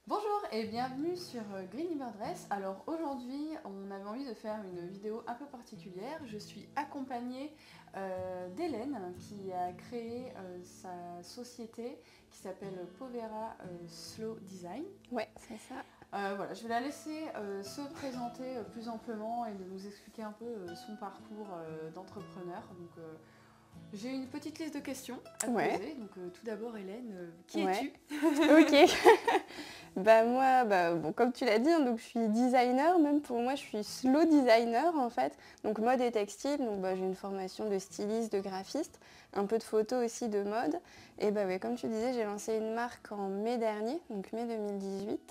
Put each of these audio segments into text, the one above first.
Bonjour et bienvenue sur Green Liber Dress. Alors aujourd'hui, on avait envie de faire une vidéo un peu particulière. Je suis accompagnée d'Hélène qui a créé sa société qui s'appelle Povera Slow Design. Ouais, c'est ça. Voilà, je vais la laisser se présenter plus amplement et de nous expliquer un peu son parcours d'entrepreneur. Donc, j'ai une petite liste de questions à te poser. Donc tout d'abord Hélène, qui es-tu? Ok. Moi, bon, comme tu l'as dit, hein, donc je suis designer, même pour moi je suis slow designer en fait. Donc mode et textile, donc j'ai une formation de styliste, de graphiste, un peu de photo aussi de mode. Et ouais, comme tu disais, j'ai lancé une marque en mai dernier, donc mai 2018,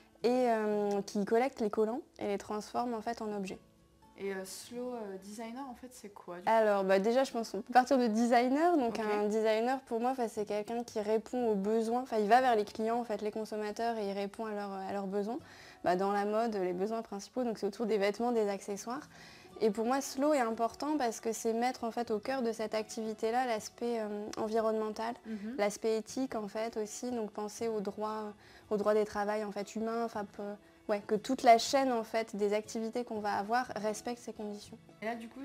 et qui collecte les collants et les transforme en fait en objets. Et slow designer, en fait, c'est quoi? Alors déjà, je pense qu'on peut partir de designer. Donc Ok. un designer, pour moi, c'est quelqu'un qui répond aux besoins. Enfin, il va vers les clients, en fait, les consommateurs, et il répond à leurs besoins. Dans la mode, les besoins principaux, donc c'est autour des vêtements, des accessoires. Et pour moi, slow est important parce que c'est mettre en fait au cœur de cette activité-là l'aspect environnemental, l'aspect éthique en fait aussi. Donc penser aux droits des travails en fait humains. Enfin, ouais, que toute la chaîne en fait des activités qu'on va avoir respecte ces conditions. Et là, du coup,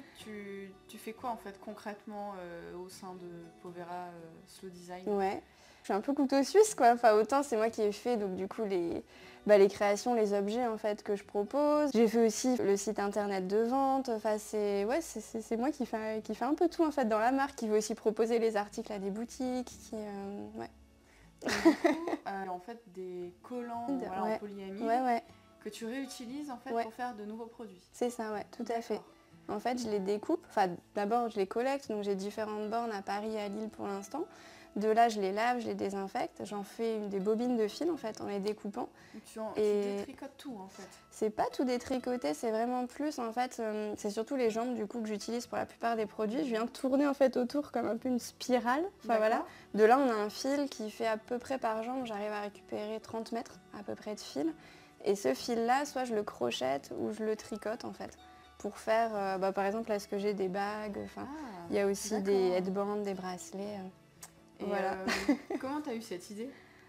tu fais quoi en fait concrètement au sein de Povera Slow Design? Ouais, je suis un peu couteau suisse quoi. Enfin, autant c'est moi qui ai fait donc du coup les créations, les objets en fait que je propose. J'ai fait aussi le site internet de vente. Enfin, c'est moi qui fait un peu tout en fait dans la marque, qui veut aussi proposer les articles à des boutiques, ouais. Et du coup, en fait, des collants voilà, en polyamide Ouais. que tu réutilises en fait Ouais. pour faire de nouveaux produits. C'est ça, ouais, tout à fait. En fait, je les découpe. Enfin, d'abord, je les collecte. Donc, j'ai différentes bornes à Paris et à Lille pour l'instant. De là, je les lave, je les désinfecte. J'en fais des bobines de fil, en fait, en les découpant. Tu détricotes tout, en fait. C'est pas tout détricoté, c'est vraiment plus, en fait, c'est surtout les jambes, du coup, que j'utilise pour la plupart des produits. Je viens tourner, en fait, autour comme un peu une spirale. Enfin, voilà. De là, on a un fil qui fait à peu près par jambe. J'arrive à récupérer 30 mètres, à peu près, de fil. Et ce fil-là, soit je le crochette ou je le tricote, en fait, pour faire, par exemple, là, ce que j'ai, des bagues. Enfin, il y a aussi des headbands, des bracelets. Et voilà. Comment tu as eu cette idée?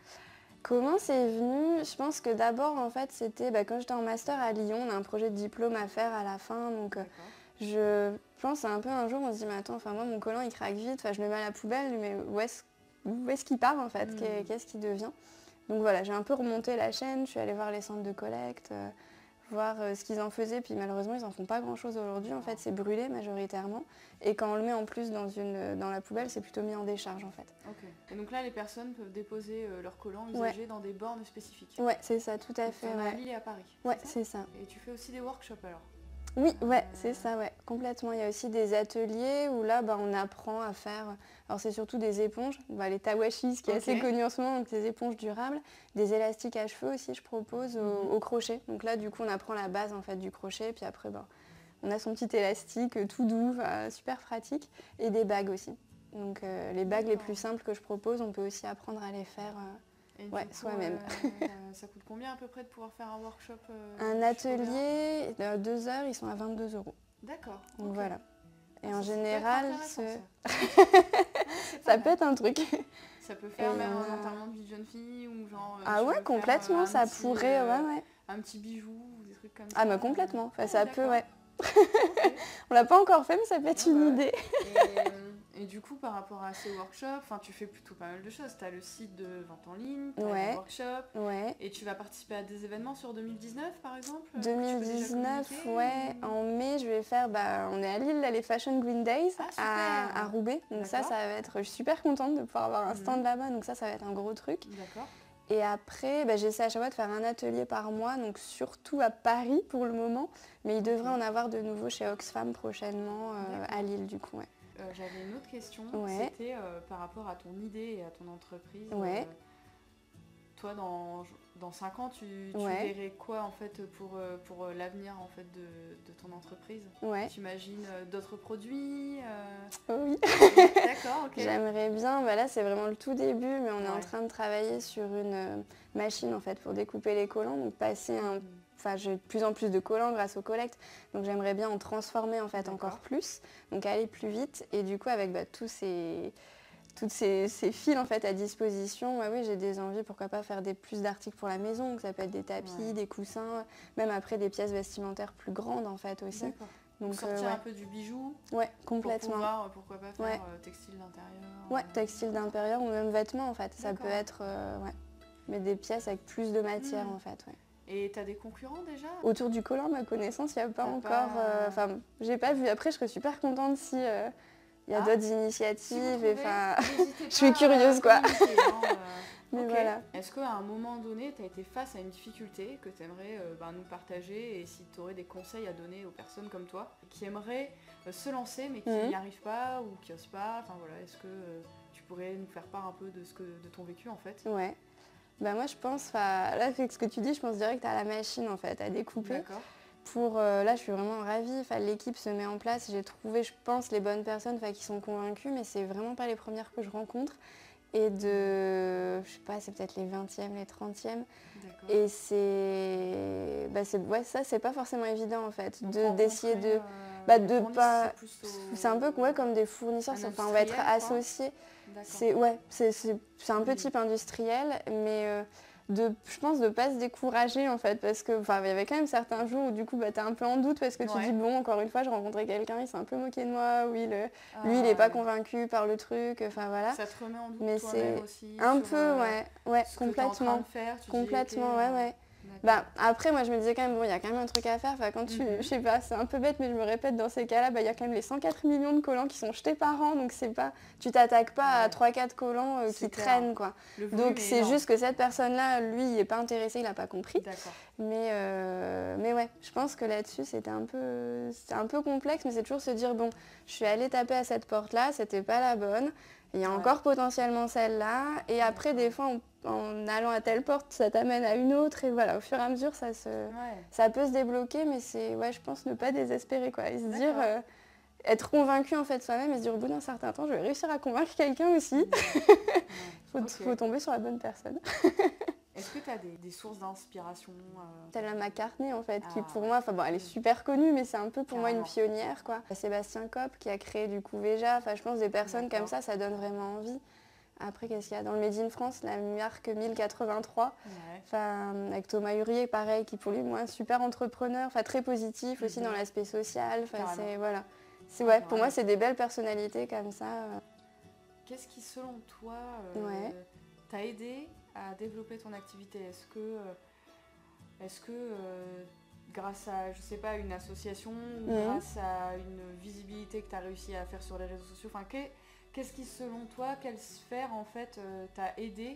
Comment c'est venu? Je pense que d'abord, en fait, c'était quand j'étais en master à Lyon, on a un projet de diplôme à faire à la fin. Donc, je pense un peu un jour, on se dit, mais attends, moi, mon collant, il craque vite. Enfin, je le mets à la poubelle, mais où est-ce qu'il part, en fait? Qu'est-ce qu'il devient? Donc voilà, j'ai un peu remonté la chaîne, je suis allée voir les centres de collecte, voir ce qu'ils en faisaient, puis malheureusement ils en font pas grand chose aujourd'hui, en fait c'est brûlé majoritairement, et quand on le met en plus dans la poubelle, c'est plutôt mis en décharge en fait. Ok. Et donc là les personnes peuvent déposer leurs collants usagés dans des bornes spécifiques. Ouais, c'est ça, tout à fait. À Lille et à Paris. Ouais, c'est ça. Et tu fais aussi des workshops alors? Oui, ouais, c'est ça, ouais, complètement. Il y a aussi des ateliers où là, on apprend à faire, alors c'est surtout des éponges, les tawashi, ce qui est assez connu en ce moment, donc des éponges durables, des élastiques à cheveux aussi, je propose au crochet. Donc là, du coup, on apprend la base en fait du crochet, puis après, on a son petit élastique tout doux, super pratique, et des bagues aussi. Donc les bagues les plus simples que je propose, on peut aussi apprendre à les faire. Ouais, soi-même. Ça coûte combien à peu près de pouvoir faire un workshop Un atelier, 2 heures, ils sont à 22 €. D'accord. Donc voilà. Et en général, ça peut être un truc. Ça peut faire même un enterrement de vie de jeune fille ou genre... Ah ouais, complètement, ça pourrait, ouais. Un petit bijou ou des trucs comme ça. Ah mais complètement, enfin, ça peut, ouais. On l'a pas encore fait, mais ça peut être une idée. Et du coup, par rapport à ces workshops, tu fais plutôt pas mal de choses. Tu as le site de vente en ligne, tu as des workshops, et tu vas participer à des événements sur 2019 par exemple? 2019, ouais. En mai, je vais faire, on est à Lille, là, les Fashion Green Days à Roubaix. Donc ça va être, je suis super contente de pouvoir avoir un stand là-bas, donc ça va être un gros truc. D'accord. Et après, j'essaie à chaque fois de faire un atelier par mois, donc surtout à Paris pour le moment, mais il devrait en avoir de nouveau chez Oxfam prochainement à Lille du coup. Ouais. J'avais une autre question, c'était par rapport à ton idée et à ton entreprise. Toi, dans 5 ans, tu verrais quoi en fait pour l'avenir en fait de ton entreprise? Tu imagines d'autres produits? Oui. D'accord, ok. J'aimerais bien, là c'est vraiment le tout début, mais on est en train de travailler sur une machine en fait pour découper les collants, donc passer j'ai de plus en plus de collants grâce aux collectes, donc j'aimerais bien en transformer en fait encore plus, donc aller plus vite, et du coup avec tous toutes ces fils en fait à disposition, oui, j'ai des envies, pourquoi pas faire plus d'articles pour la maison, donc ça peut être des tapis, des coussins, même après des pièces vestimentaires plus grandes en fait aussi. D'accord. Donc sortir un peu du bijou. Ouais, complètement. Pour pouvoir, pourquoi pas faire textile d'intérieur. Ouais, textile d'intérieur ou même vêtements en fait. Ça peut être, mais des pièces avec plus de matière en fait. Ouais. Et t'as des concurrents déjà? Autour du collant, à ma connaissance, il n'y a pas encore. Enfin, j'ai pas vu. Après, je serais super contente si il y a d'autres initiatives. Si je suis curieuse quoi. Mais voilà. Est-ce qu'à un moment donné, tu as été face à une difficulté que tu aimerais nous partager, et si tu aurais des conseils à donner aux personnes comme toi qui aimeraient se lancer mais qui n'y arrivent pas ou qui n'osent pas, enfin voilà, est-ce que tu pourrais nous faire part un peu de ton vécu en fait? Ouais. Bah moi je pense, là avec ce que tu dis, je pense direct à la machine en fait, à découper. D'accord. Là je suis vraiment ravie, l'équipe se met en place, j'ai trouvé je pense les bonnes personnes qui sont convaincues, mais c'est vraiment pas les premières que je rencontre. Et je sais pas, c'est peut-être les 20e, les 30e. Et ça c'est pas forcément évident en fait, d'essayer de pas... C'est un peu comme des fournisseurs, on va être associés. C'est un peu type industriel, mais je pense de pas se décourager en fait, parce que il y avait quand même certains jours où du coup t'es un peu en doute parce que tu dis bon, encore une fois j'ai rencontré quelqu'un, il s'est un peu moqué de moi, lui il est pas convaincu par le truc, voilà. Ça te remet en doute mais toi-même aussi un peu complètement. Complètement, ouais. Après moi je me disais quand même, bon il y a quand même un truc à faire, quand je sais pas, c'est un peu bête mais je me répète, dans ces cas-là, il y a quand même les 104 millions de collants qui sont jetés par an, donc c'est pas, tu t'attaques pas à 3-4 collants qui traînent quoi. Donc c'est juste que cette personne-là, lui il est pas intéressé, il a pas compris. Mais ouais, je pense que là-dessus c'est un peu complexe, mais c'est toujours se dire bon, je suis allée taper à cette porte-là, c'était pas la bonne. Il y a encore potentiellement celle-là, et après des fois en allant à telle porte, ça t'amène à une autre, et voilà, au fur et à mesure ça peut se débloquer, mais c'est, je pense, ne pas désespérer quoi, et se dire, être convaincu en fait soi-même, et se dire au bout d'un certain temps, je vais réussir à convaincre quelqu'un aussi. Faut tomber sur la bonne personne. Est-ce que tu as des sources d'inspiration Stella McCartney en fait, qui pour moi, elle est super connue, mais c'est un peu pour moi une pionnière quoi. Sébastien Copp qui a créé du coup Veja, je pense des personnes comme ça donne vraiment envie. Après, qu'est-ce qu'il y a dans le Made in France, la marque 1083, avec Thomas Hurier, pareil, qui pour lui, moi, un super entrepreneur, très positif aussi dans l'aspect social. Pour moi, c'est des belles personnalités comme ça. Qu'est-ce qui, selon toi, t'a aidé à développer ton activité? Est-ce que grâce à, je sais pas, une association, ou grâce à une visibilité que tu as réussi à faire sur les réseaux sociaux, qu'est-ce qui, selon toi, quelle sphère en fait t'a aidé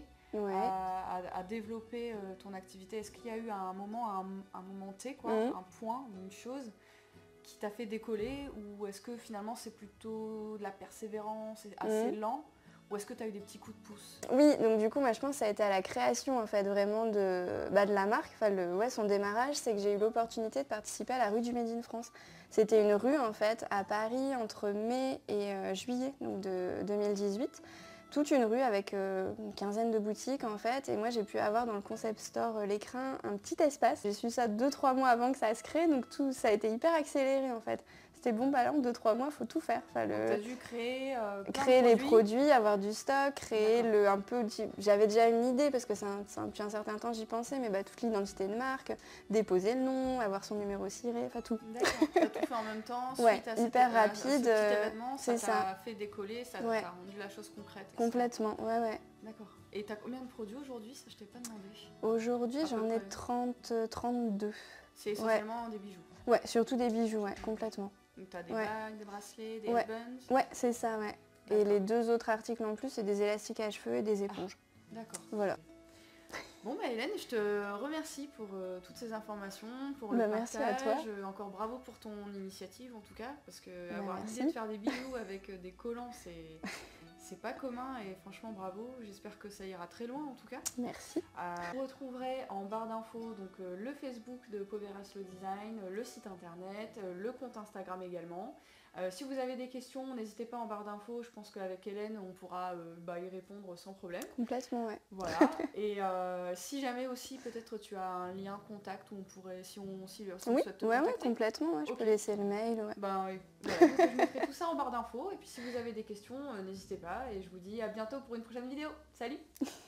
à développer ton activité? Est-ce qu'il y a eu un moment T, un point, une chose qui t'a fait décoller, ou est-ce que finalement c'est plutôt de la persévérance, assez lent? Ou est-ce que tu as eu des petits coups de pouce? Oui, donc du coup, moi je pense que ça a été à la création en fait vraiment de la marque, son démarrage, c'est que j'ai eu l'opportunité de participer à la rue du Made in France. C'était une rue en fait à Paris entre mai et juillet donc de 2018. Toute une rue avec une quinzaine de boutiques en fait, et moi j'ai pu avoir dans le concept store L'Écrin un petit espace. J'ai su ça 2-3 mois avant que ça se crée, donc tout ça a été hyper accéléré en fait. C'était bon, là en 2-3 mois, il faut tout faire. Tu as dû créer les produits, avoir du stock, créer un peu... J'avais déjà une idée, parce que depuis un certain temps j'y pensais, mais toute l'identité de marque, déposer le nom, avoir son numéro ciré, tout. D'accord, tu as tout fait en même temps, suite à hyper rapide. Ce petit événement, ça t'a fait décoller, ça t'a rendu la chose concrète. Complètement, D'accord. Et tu as combien de produits aujourd'hui? Ça, je t'ai pas demandé. Aujourd'hui, j'en ai 32. C'est essentiellement des bijoux? Ouais, surtout des bijoux, complètement. Donc tu as des bagues, des bracelets, des headbands? Ouais, c'est ça, Et les 2 autres articles en plus, c'est des élastiques à cheveux et des éponges. D'accord. Voilà. Bon Hélène, je te remercie pour toutes ces informations, pour le partage. Merci à toi. Encore bravo pour ton initiative en tout cas, parce que avoir l'idée de faire des bijoux avec des collants, c'est pas commun, et franchement bravo, j'espère que ça ira très loin en tout cas. Merci. Vous retrouverez en barre d'infos le Facebook de Poveras le Design, le site internet, le compte Instagram également. Si vous avez des questions, n'hésitez pas en barre d'infos, je pense qu'avec Hélène, on pourra y répondre sans problème. Complètement, ouais. Voilà, et si jamais aussi, peut-être tu as un lien contact où on pourrait, si on Oui, souhaite te ouais, contacter. complètement, ouais, je peux laisser le mail, ouais. Oui. Voilà, donc, je mettrai tout ça en barre d'infos, et puis si vous avez des questions, n'hésitez pas, et je vous dis à bientôt pour une prochaine vidéo. Salut!